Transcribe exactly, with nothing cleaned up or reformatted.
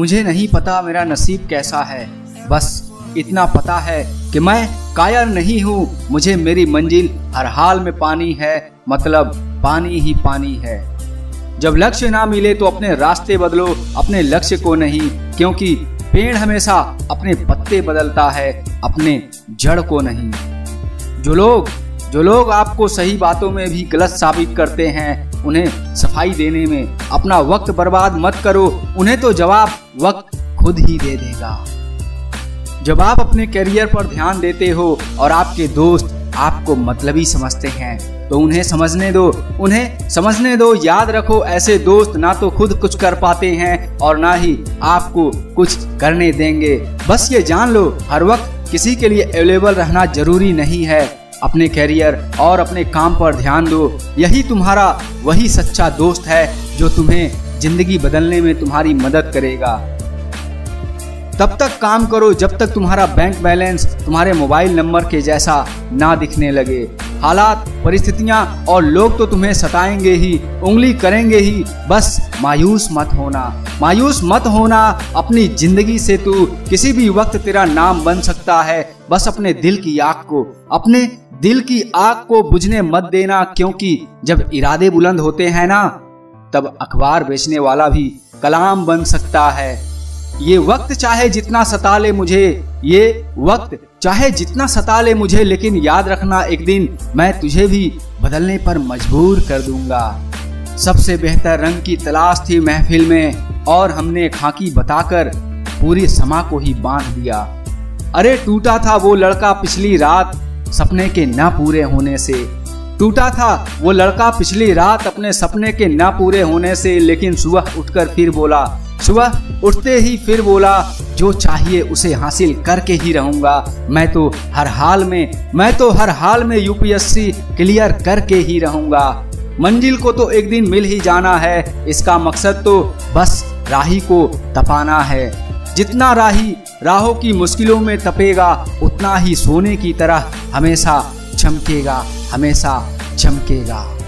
मुझे नहीं पता मेरा नसीब कैसा है, बस इतना पता है कि मैं कायर नहीं हूँ। मुझे मेरी मंजिल हर हाल में पानी है, मतलब पानी ही पानी है। जब लक्ष्य ना मिले तो अपने रास्ते बदलो, अपने लक्ष्य को नहीं, क्योंकि पेड़ हमेशा अपने पत्ते बदलता है, अपने जड़ को नहीं। जो लोग जो लोग आपको सही बातों में भी गलत साबित करते हैं, उन्हें सफाई देने में अपना वक्त बर्बाद मत करो, उन्हें तो जवाब वक्त खुद ही दे देगा। जब आप अपने करियर पर ध्यान देते हो और आपके दोस्त आपको मतलबी समझते हैं, तो उन्हें समझने दो, उन्हें समझने दो। याद रखो, ऐसे दोस्त ना तो खुद कुछ कर पाते हैं और ना ही आपको कुछ करने देंगे। बस ये जान लो, हर वक्त किसी के लिए अवेलेबल रहना जरूरी नहीं है। अपने करियर और अपने काम पर ध्यान दो, यही तुम्हारा वही सच्चा दोस्त है जो तुम्हें जिंदगी बदलने में तुम्हारी मदद करेगा। तब तक काम करो जब तक तुम्हारा बैंक बैलेंस तुम्हारे मोबाइल नंबर के जैसा ना दिखने लगे। हालात, परिस्थितियां और लोग तो तुम्हें सताएंगे ही, उंगली करेंगे ही, बस मायूस मत होना, मायूस मत होना। अपनी जिंदगी से तू किसी भी वक्त तेरा नाम बन सकता है। बस अपने दिल की आग को अपने दिल की आग को बुझने मत देना, क्योंकि जब इरादे बुलंद होते हैं ना, तब अखबार बेचने वाला भी कलाम बन सकता है। ये वक्त चाहे जितना सता ले मुझे, ये वक्त चाहे जितना सता ले मुझे, लेकिन याद रखना एक दिन मैं तुझे भी बदलने पर मजबूर कर दूंगा। सबसे बेहतर रंग की तलाश थी महफिल में, और हमने खाकी बताकर पूरी समा को ही बांध दिया। अरे टूटा था वो लड़का पिछली रात सपने के ना पूरे होने से, टूटा था वो लड़का पिछली रात अपने सपने के ना पूरे होने से, लेकिन सुबह उठकर फिर बोला, सुबह उठते ही फिर बोला, जो चाहिए उसे हासिल करके ही रहूंगा। मैं तो हर हाल में मैं तो हर हाल में यूपीएससी क्लियर करके ही रहूंगा। मंजिल को तो एक दिन मिल ही जाना है, इसका मकसद तो बस राही को तपाना है। जितना राही राहों की मुश्किलों में तपेगा, उतना ही सोने की तरह हमेशा चमकेगा, हमेशा चमकेगा।